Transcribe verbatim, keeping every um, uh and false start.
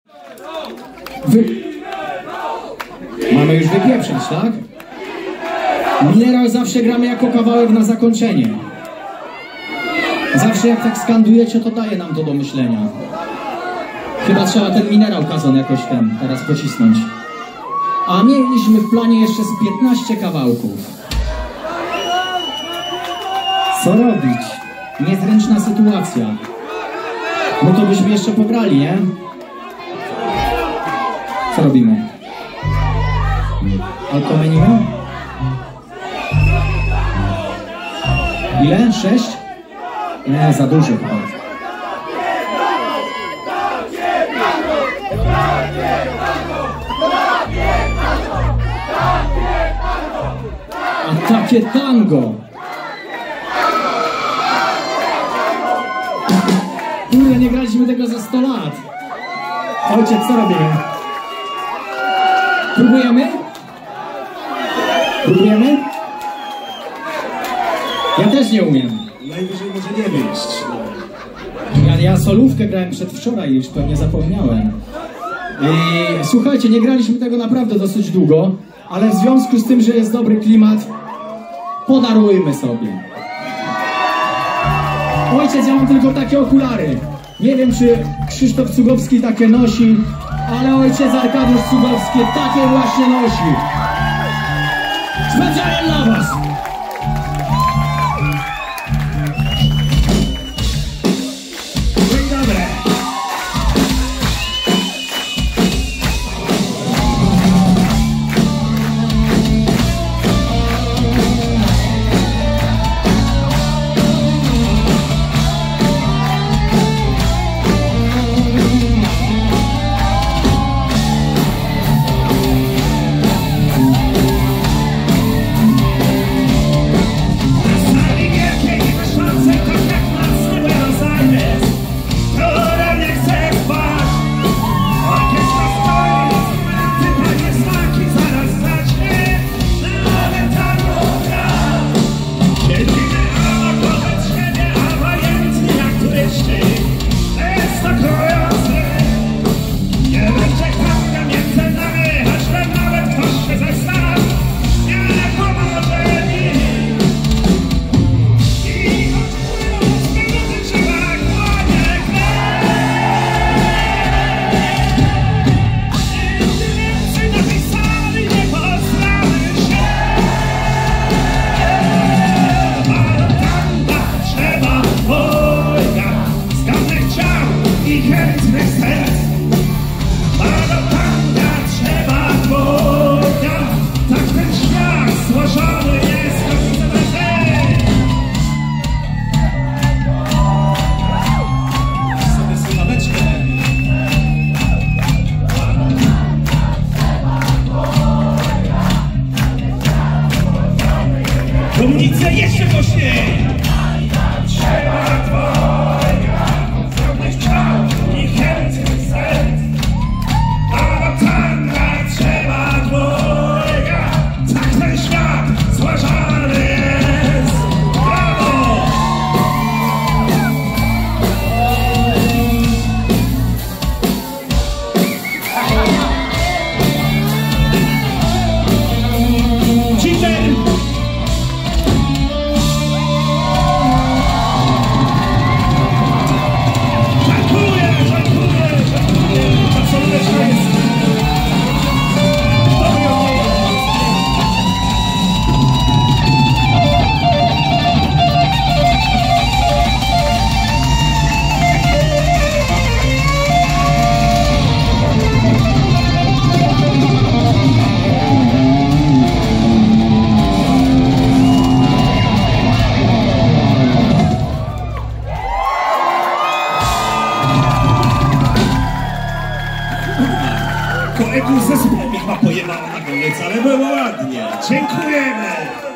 Wy... Mamy już wypieprzać, tak? Minerał zawsze gramy jako kawałek na zakończenie. Zawsze jak tak skandujecie, to daje nam to do myślenia. Chyba trzeba ten minerał Kazon jakoś ten teraz pocisnąć. A mieliśmy w planie jeszcze z piętnaście kawałków. Co robić? Niezręczna sytuacja. No to byśmy jeszcze pograli, nie? Co robimy? Alkomenimy? Ile? Sześć? Nie, za dużo chyba. A takie tango! Kurde, nie graliśmy tego za sto lat. Ojciec, co robimy? Próbujemy? Próbujemy? Ja też nie umiem. Najwyżej może nie wyjść. Ja, ja solówkę grałem przedwczoraj, już pewnie zapomniałem. I, słuchajcie, nie graliśmy tego naprawdę dosyć długo, ale w związku z tym, że jest dobry klimat, podarujmy sobie. Ojciec, ja mam tylko takie okulary. Nie wiem, czy Krzysztof Cugowski takie nosi, ale ojciec Arkadiusz Cugowski takie właśnie nosi. Specjalnie dla was! Komunicja jeszcze głośniej! Trzeba dwojga, zrobić chciał i chętnych serc. A do tanka trzeba dwojga, tak ten świat złażany jest. Brawo! Cheater! Kolegów ze zespołu ma pojebane na koniec, ale było ładnie. Dziękujemy!